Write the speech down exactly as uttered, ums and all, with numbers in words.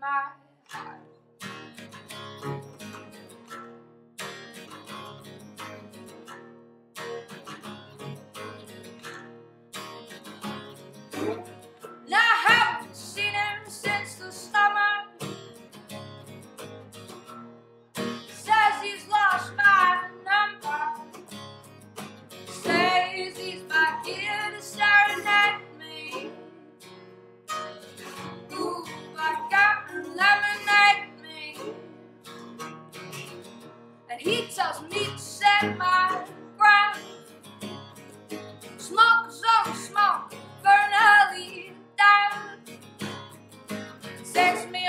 my heart. And I haven't seen him since the summer. Says he's lost my number. Says he's back here to serenade me. Ooh, like and lemonade me. And he tells me to set my breath. Smoke his own smoke, burn early death. Says to me